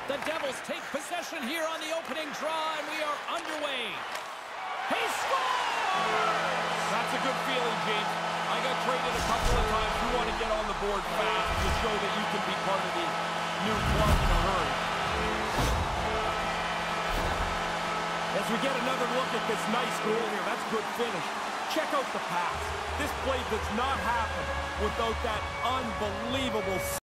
The Devils take possession here on the opening draw, and we are underway. He scores! That's a good feeling, James. I got traded a couple of times. You want to get on the board fast to show that you can be part of the new club in a hurry. As we get another look at this nice goal here, that's good finish. Check out the pass. This play does not happen without that unbelievable